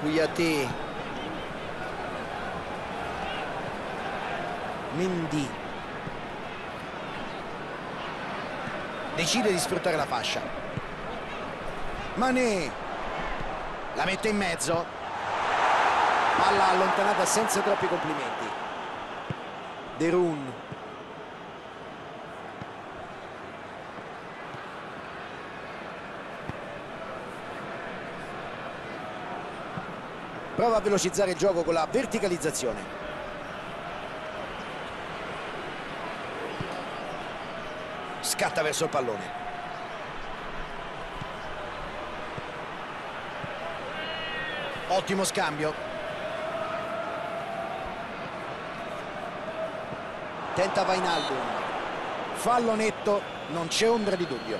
Kouyaté, Mendy, decide di sfruttare la fascia. Mané la mette in mezzo, palla allontanata senza troppi complimenti. De Roon, prova a velocizzare il gioco con la verticalizzazione. Scatta verso il pallone. Ottimo scambio. Tenta Wijnaldum. Fallo netto, non c'è ombra di dubbio.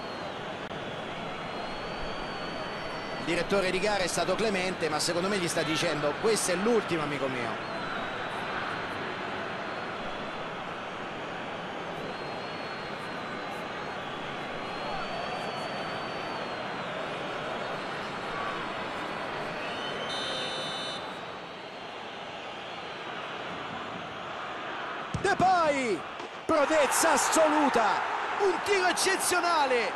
Il direttore di gara è stato clemente, ma secondo me gli sta dicendo: questo è l'ultimo, amico mio. Depay, prodezza assoluta, un tiro eccezionale,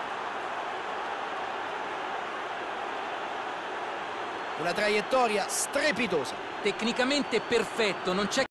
una traiettoria strepitosa, Tecnicamente perfetto, non c'è